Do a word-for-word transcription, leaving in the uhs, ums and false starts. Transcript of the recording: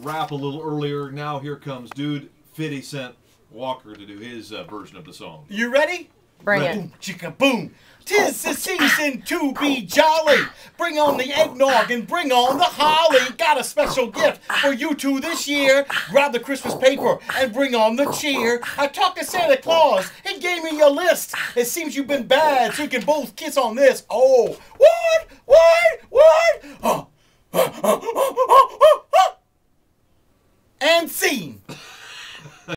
rap a little earlier. Now here comes Dude fifty Cent Walker to do his uh, version of the song. You ready? Bring Ready. it. Boom, chicka boom. Tis the season to be jolly. Bring on the eggnog and bring on the holly. Got a special gift for you two this year. Grab the Christmas paper and bring on the cheer. I talked to Santa Claus. He gave me a list. It seems you've been bad, so you can both kiss on this. Oh, what? What? What? Oh. And scene.